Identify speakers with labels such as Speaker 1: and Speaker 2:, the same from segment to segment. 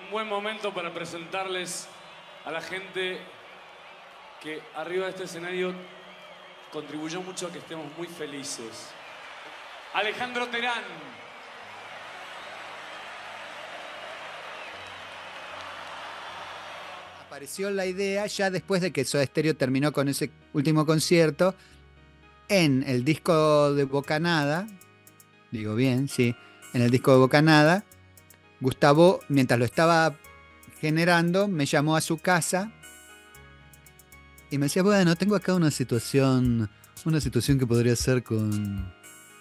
Speaker 1: buen momento para presentarles a la gente que arriba de este escenario contribuyó mucho a que estemos muy felices. Alejandro Terán.
Speaker 2: Apareció la idea ya después de que Soda Stereo terminó con ese último concierto en el disco de Bocanada, digo bien, sí, en el disco de Bocanada. Gustavo, mientras lo estaba generando, me llamó a su casa y me decía, bueno, tengo acá una situación que podría ser con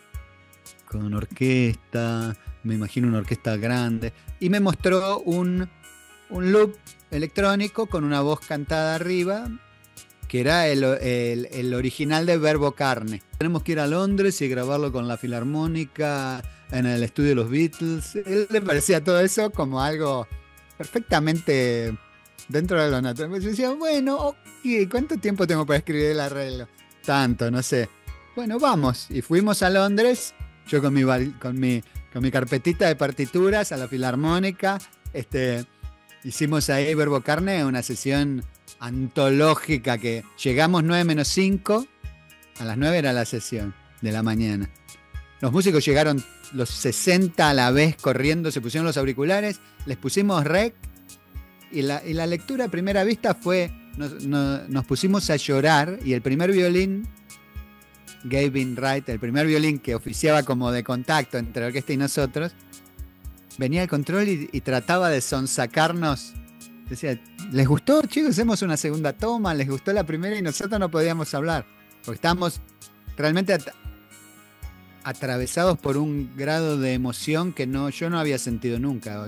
Speaker 2: orquesta, me imagino una orquesta grande, y me mostró un loop electrónico con una voz cantada arriba, que era el original de Verbo Carne. Tenemos que ir a Londres y grabarlo con la Filarmónica en el estudio de los Beatles. Él le parecía todo eso como algo perfectamente dentro de lo natural. Yo decía, bueno, okay, ¿cuánto tiempo tengo para escribir el arreglo? Tanto, no sé. Bueno, vamos. Y fuimos a Londres, yo con mi carpetita de partituras a la Filarmónica. Hicimos ahí Verbo Carne, una sesión antológica que llegamos 9:05, a las 9 era la sesión de la mañana. Los músicos llegaron los 60 a la vez corriendo, se pusieron los auriculares, les pusimos rec y la lectura a primera vista fue, nos pusimos a llorar y el primer violín, Gavin Wright, el primer violín que oficiaba como de contacto entre la orquesta y nosotros, venía al control y trataba de sonsacarnos. Decía, ¿les gustó, chicos? Hacemos una segunda toma, les gustó la primera y nosotros no podíamos hablar. Porque estábamos realmente atravesados por un grado de emoción que yo no había sentido nunca.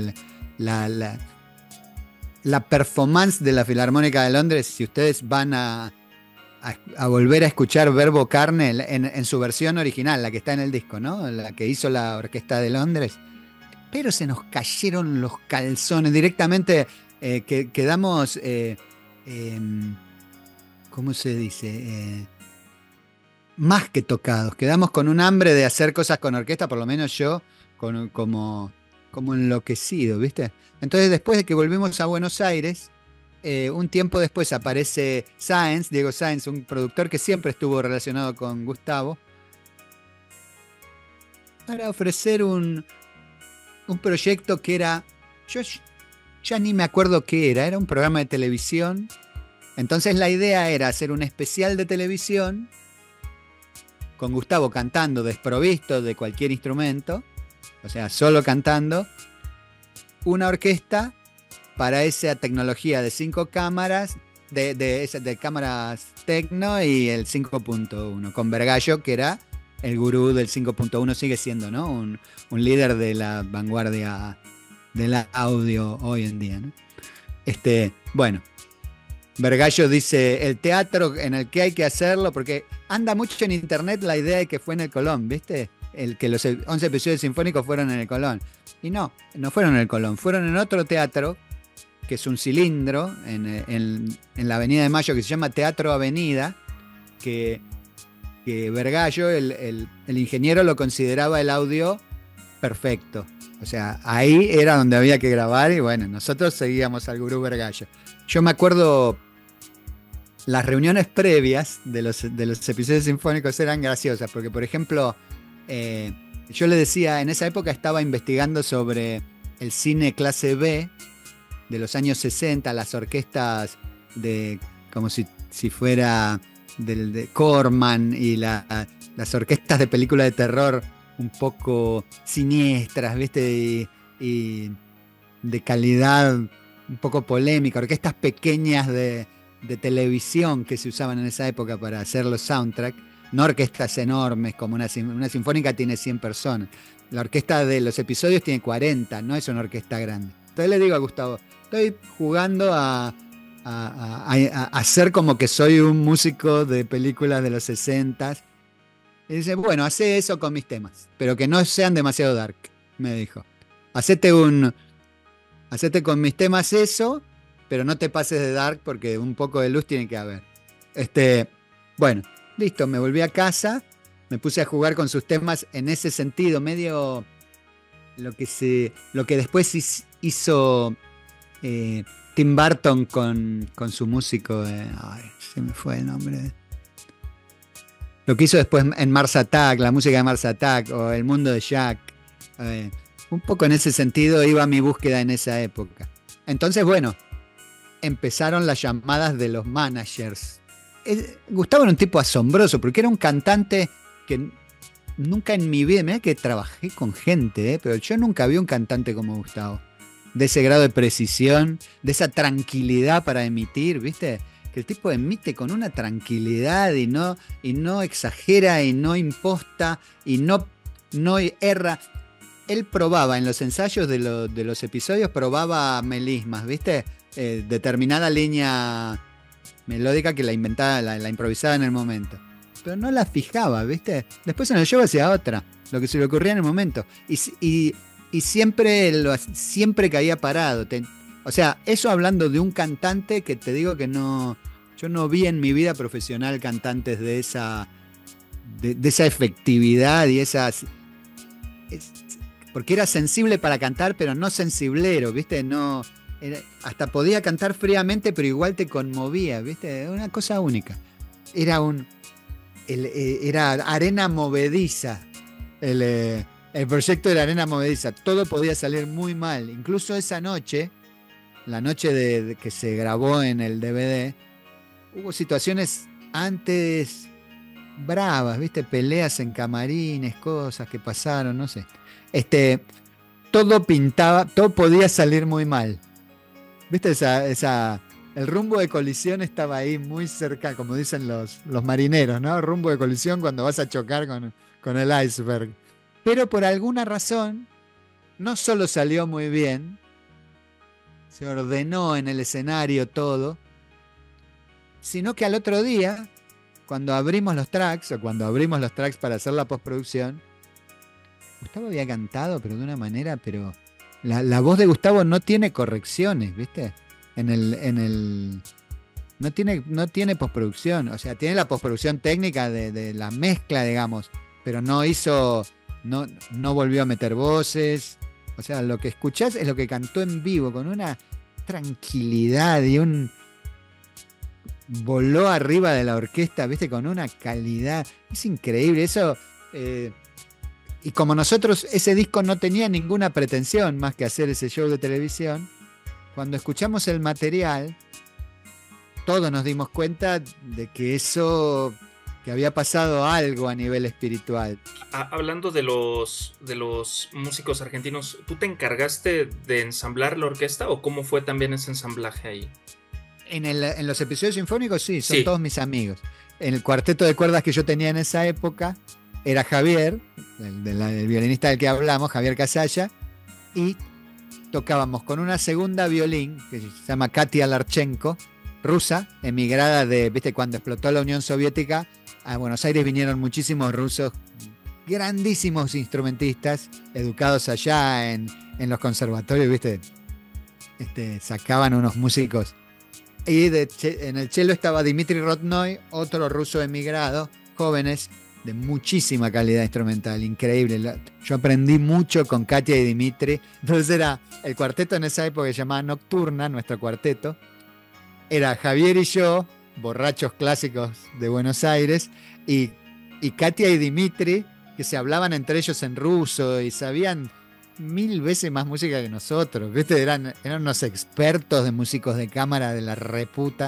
Speaker 2: La performance de la Filarmónica de Londres, si ustedes van a volver a escuchar Verbo Carne en su versión original, la que está en el disco, ¿no? La que hizo la Orquesta de Londres. Pero se nos cayeron los calzones directamente. Quedamos, ¿cómo se dice? Más que tocados. Quedamos con un hambre de hacer cosas con orquesta, por lo menos yo, como enloquecido, ¿viste? Entonces, después de que volvimos a Buenos Aires, un tiempo después aparece Diego Sáenz, un productor que siempre estuvo relacionado con Gustavo, para ofrecer un proyecto que era... Yo ya ni me acuerdo qué era un programa de televisión. Entonces la idea era hacer un especial de televisión con Gustavo cantando desprovisto de cualquier instrumento, o sea, solo cantando, una orquesta para esa tecnología de 5 cámaras, de cámaras tecno y el 5.1, con Vergallo, que era el gurú del 5.1, sigue siendo, ¿no? Un líder de la vanguardia del audio hoy en día, ¿no? Bueno, Vergallo dice el teatro en el que hay que hacerlo, porque anda mucho en internet la idea de que fue en el Colón, ¿viste? Que los 11 episodios sinfónicos fueron en el Colón. Y no fueron en el Colón, fueron en otro teatro, que es un cilindro, en la Avenida de Mayo, que se llama Teatro Avenida, que Vergallo, el ingeniero, lo consideraba el audio perfecto. O sea, ahí era donde había que grabar y bueno, nosotros seguíamos al gurú Vergallo. Yo me acuerdo, las reuniones previas de los episodios sinfónicos eran graciosas, porque por ejemplo, yo le decía, en esa época estaba investigando sobre el cine clase B de los años 60, las orquestas como si fuera de Corman y las orquestas de películas de terror un poco siniestras, ¿viste? Y de calidad un poco polémica, orquestas pequeñas de televisión que se usaban en esa época para hacer los soundtracks, no orquestas enormes como una sinfónica tiene 100 personas. La orquesta de los episodios tiene 40, no es una orquesta grande. Entonces le digo a Gustavo, estoy jugando a hacer como que soy un músico de películas de los 60. Y dice, bueno, hace eso con mis temas, pero que no sean demasiado dark, me dijo. Hacete con mis temas eso, pero no te pases de dark porque un poco de luz tiene que haber. Bueno, listo, me volví a casa, me puse a jugar con sus temas en ese sentido, medio lo que después hizo Tim Burton con su músico. Ay, se me fue el nombre. Lo que hizo después en Mars Attack, la música de Mars Attack, o El mundo de Jack. Un poco en ese sentido iba mi búsqueda en esa época. Entonces, bueno, empezaron las llamadas de los managers. Gustavo era un tipo asombroso, porque era un cantante que nunca en mi vida, mirá que trabajé con gente, pero yo nunca vi un cantante como Gustavo. De ese grado de precisión, de esa tranquilidad para emitir, ¿viste? Que el tipo emite con una tranquilidad y no exagera y no imposta y no erra. Él probaba en los ensayos de los episodios, probaba melismas, ¿viste? Determinada línea melódica que la inventaba, la improvisaba en el momento. Pero no la fijaba, ¿viste? Después en el show hacía otra, lo que se le ocurría en el momento. Y siempre caía parado. O sea, eso hablando de un cantante que te digo que no... Yo no vi en mi vida profesional cantantes de esa efectividad y esas... Porque era sensible para cantar, pero no sensiblero, ¿viste? No, hasta podía cantar fríamente, pero igual te conmovía, ¿viste? Una cosa única. Era arena movediza. El proyecto de la arena movediza. Todo podía salir muy mal. Incluso esa noche, la noche de que se grabó en el DVD, hubo situaciones antes bravas, ¿viste? Peleas en camarines, cosas que pasaron, no sé. Todo podía salir muy mal. ¿Viste el rumbo de colisión estaba ahí muy cerca, como dicen los marineros, ¿no? El rumbo de colisión cuando vas a chocar con el iceberg. Pero por alguna razón, no solo salió muy bien, se ordenó en el escenario todo, sino que al otro día, cuando abrimos los tracks para hacer la postproducción, Gustavo había cantado, pero de una manera, pero la voz de Gustavo no tiene correcciones, ¿viste? No tiene postproducción, o sea, tiene la postproducción técnica de la mezcla, digamos, pero no volvió a meter voces. O sea, lo que escuchás es lo que cantó en vivo, con una tranquilidad y voló arriba de la orquesta, ¿viste? Con una calidad. Es increíble eso. Y como nosotros, ese disco no tenía ninguna pretensión más que hacer ese show de televisión, cuando escuchamos el material, todos nos dimos cuenta de que había pasado algo a nivel espiritual.
Speaker 3: Hablando de los músicos argentinos, ¿tú te encargaste de ensamblar la orquesta o cómo fue también ese ensamblaje ahí?
Speaker 2: En los episodios sinfónicos sí, son todos mis amigos. En el cuarteto de cuerdas que yo tenía en esa época, era Javier, el violinista del que hablamos, Javier Casalla, y tocábamos con una segunda violín que se llama Katia Larchenko, rusa, emigrada ¿viste? Cuando explotó la Unión Soviética, a Buenos Aires vinieron muchísimos rusos, grandísimos instrumentistas, educados allá en los conservatorios, ¿viste? Sacaban unos músicos. Y en el cello estaba Dmitry Rodnoy, otro ruso emigrado, jóvenes, de muchísima calidad instrumental, increíble. Yo aprendí mucho con Katia y Dimitri. Entonces era el cuarteto en esa época que se llamaba Nocturna, nuestro cuarteto. Era Javier y yo, borrachos clásicos de Buenos Aires, y Katia y Dimitri, que se hablaban entre ellos en ruso y sabían 1000 veces más música que nosotros, ¿viste? Eran unos expertos de músicos de cámara de la reputa.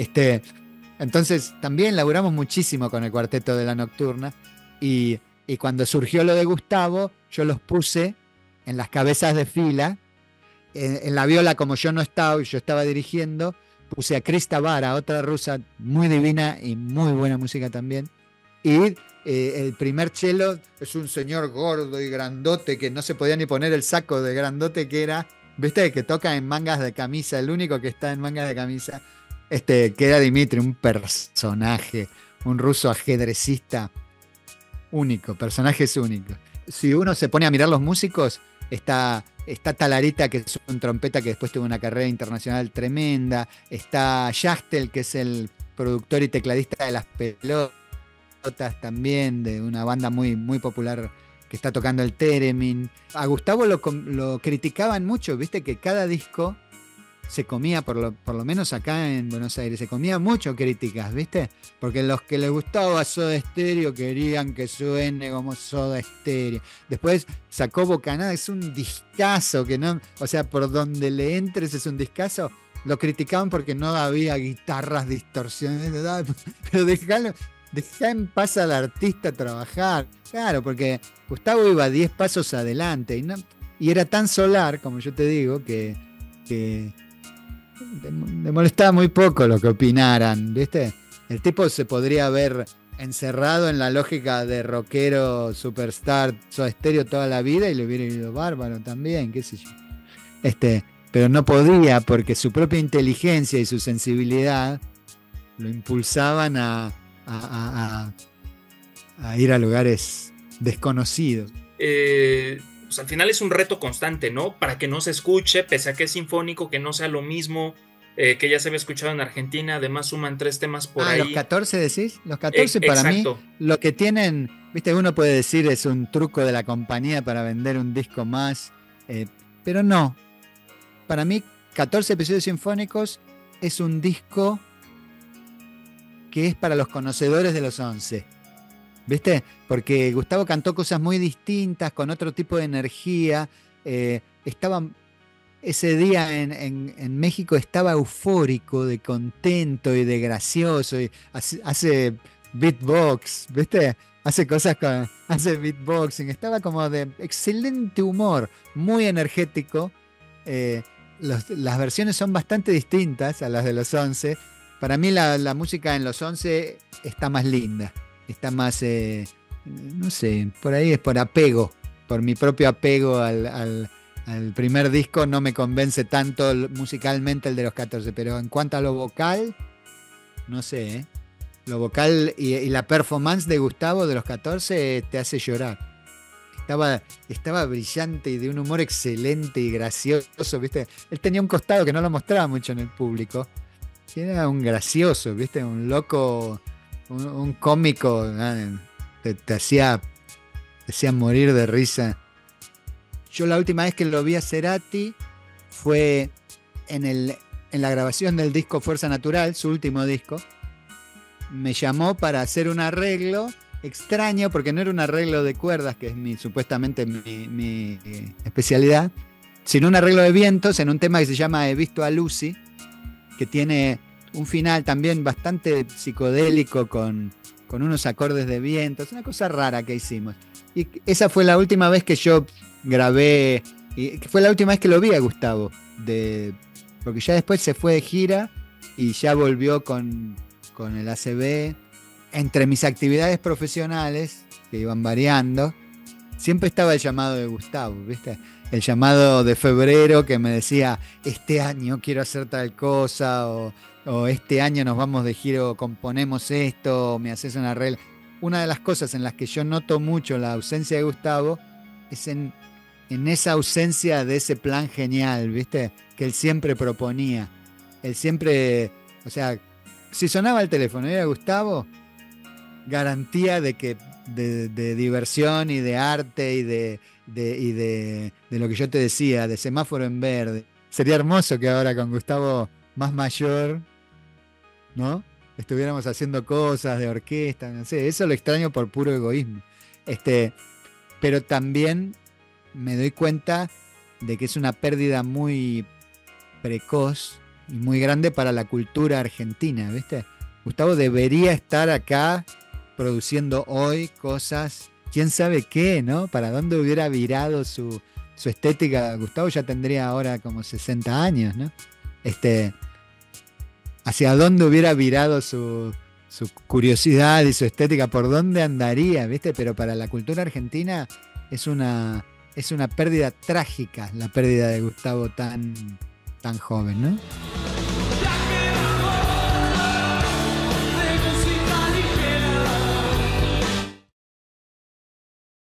Speaker 2: Entonces también laburamos muchísimo con el cuarteto de la Nocturna y cuando surgió lo de Gustavo, yo los puse en las cabezas de fila. En la viola, como yo no estaba y yo estaba dirigiendo, puse a Krista Vara, otra rusa muy divina y muy buena música también. Y el primer cello es un señor gordo y grandote que no se podía ni poner el saco de grandote que era, ¿viste? Que toca en mangas de camisa, el único que está en mangas de camisa. Que era Dimitri, un personaje, un ruso ajedrecista único, personajes únicos. Si uno se pone a mirar los músicos, está Talarita, que es un trompeta que después tuvo una carrera internacional tremenda, está Yastel, que es el productor y tecladista de Las Pelotas también, de una banda muy, muy popular que está tocando el theremin. A Gustavo lo criticaban mucho, viste que cada disco se comía, por lo menos acá en Buenos Aires, se comía mucho críticas, ¿viste? Porque los que les gustaba Soda Stereo querían que suene como Soda Stereo. Después sacó Bocanada, es un discazo que no, o sea, por donde le entres es un discazo. Lo criticaban porque no había guitarras, distorsiones, pero dejá en paz al artista trabajar. Claro, porque Gustavo iba 10 pasos adelante y era tan solar, como yo te digo, que le molestaba muy poco lo que opinaran, ¿viste? El tipo se podría haber encerrado en la lógica de rockero superstar Soda Stereo toda la vida y le hubiera ido bárbaro también, qué sé yo. Pero no podía porque su propia inteligencia y su sensibilidad lo impulsaban a ir a lugares desconocidos.
Speaker 3: Pues al final es un reto constante, ¿no? Para que no se escuche, pese a que es sinfónico, que no sea lo mismo que ya se había escuchado en Argentina. Además suman 3 temas por ahí.
Speaker 2: ¿Los 14 decís? Los 14 para
Speaker 3: exacto.
Speaker 2: mí, lo que tienen, viste, uno puede decir es un truco de la compañía para vender un disco más, pero no. Para mí, 14 episodios sinfónicos es un disco que es para los conocedores de los 11. ¿Viste? Porque Gustavo cantó cosas muy distintas, con otro tipo de energía. Ese día en México estaba eufórico, de contento y de gracioso. Y hace beatbox, ¿viste? Hace beatboxing. Estaba como de excelente humor, muy energético. Las versiones son bastante distintas a las de los 11. Para mí la música en los 11 está más linda. Está más, no sé, por ahí es por apego, por mi propio apego al primer disco. No me convence tanto musicalmente el de los 14, pero en cuanto a lo vocal, no sé, lo vocal y la performance de Gustavo de los 14 te hace llorar. Estaba brillante y de un humor excelente y gracioso, ¿viste? Él tenía un costado que no lo mostraba mucho en el público, era un gracioso, ¿viste? Un loco... Un cómico, te hacía morir de risa. Yo la última vez que lo vi a Cerati fue en la grabación del disco Fuerza Natural, su último disco. Me llamó para hacer un arreglo extraño, porque no era un arreglo de cuerdas, que es supuestamente mi especialidad, sino un arreglo de vientos en un tema que se llama He visto a Lucy, que tiene un final también bastante psicodélico con unos acordes de viento. Es una cosa rara que hicimos. Y esa fue la última vez que yo grabé, y fue la última vez que lo vi a Gustavo, porque ya después se fue de gira y ya volvió con el ACB. Entre mis actividades profesionales, que iban variando, siempre estaba el llamado de Gustavo, ¿viste? El llamado de febrero que me decía, este año quiero hacer tal cosa, o este año nos vamos de gira, o componemos esto, o me haces una arreglo. Una de las cosas en las que yo noto mucho la ausencia de Gustavo es en esa ausencia de ese plan genial, ¿viste? Que él siempre proponía. Él siempre, o sea, si sonaba el teléfono y era Gustavo, garantía de que de diversión y de arte y de lo que yo te decía, de semáforo en verde. Sería hermoso que ahora con Gustavo más mayor, ¿no?, estuviéramos haciendo cosas de orquesta, no sé, eso lo extraño por puro egoísmo. Pero también me doy cuenta de que es una pérdida muy precoz y muy grande para la cultura argentina, ¿viste? Gustavo debería estar acá produciendo hoy cosas, quién sabe qué, ¿no? ¿Para dónde hubiera virado su estética? Gustavo ya tendría ahora como 60 años, ¿no? ¿Hacia dónde hubiera virado su curiosidad y su estética? ¿Por dónde andaría, viste? Pero para la cultura argentina es una pérdida trágica, la pérdida de Gustavo tan joven, ¿no?